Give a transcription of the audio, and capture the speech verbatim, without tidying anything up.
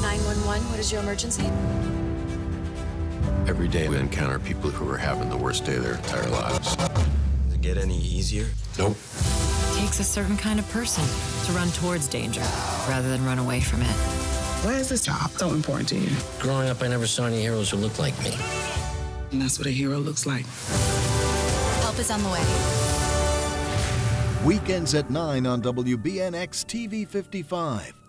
nine one one, what is your emergency? Every day we encounter people who are having the worst day of their entire lives. Does it get any easier? Nope. It takes a certain kind of person to run towards danger rather than run away from it. Why is this job so important to you? Growing up, I never saw any heroes who looked like me. And that's what a hero looks like. Help is on the way. Weekends at nine on W B N X T V fifty-five.